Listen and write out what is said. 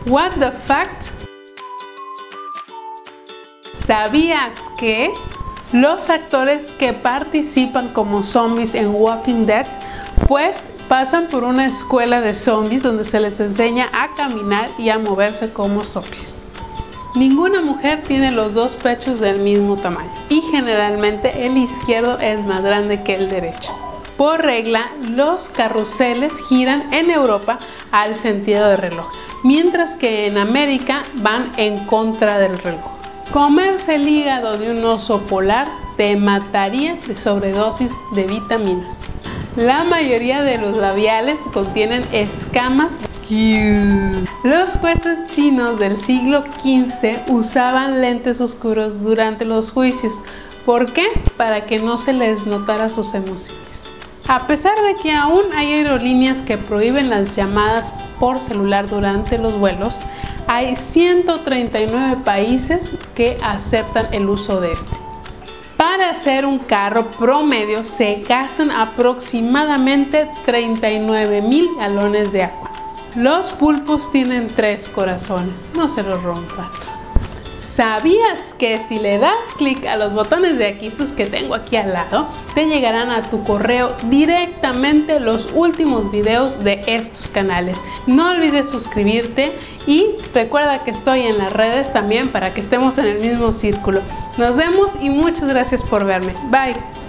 What the fact? ¿Sabías que los actores que participan como zombies en Walking Dead pues pasan por una escuela de zombies donde se les enseña a caminar y a moverse como zombies? Ninguna mujer tiene los dos pechos del mismo tamaño y generalmente el izquierdo es más grande que el derecho. Por regla, los carruseles giran en Europa al sentido del reloj, mientras que en América van en contra del reloj. Comerse el hígado de un oso polar te mataría de sobredosis de vitaminas. La mayoría de los labiales contienen escamas. Los jueces chinos del siglo XV usaban lentes oscuros durante los juicios. ¿Por qué? Para que no se les notara sus emociones. A pesar de que aún hay aerolíneas que prohíben las llamadas por celular durante los vuelos, hay 139 países que aceptan el uso de este. Para hacer un carro promedio se gastan aproximadamente 39,000 galones de agua. Los pulpos tienen 3 corazones, no se los rompan. ¿Sabías que si le das clic a los botones de aquí, estos que tengo aquí al lado, te llegarán a tu correo directamente los últimos videos de estos canales? No olvides suscribirte y recuerda que estoy en las redes también para que estemos en el mismo círculo. Nos vemos y muchas gracias por verme. Bye.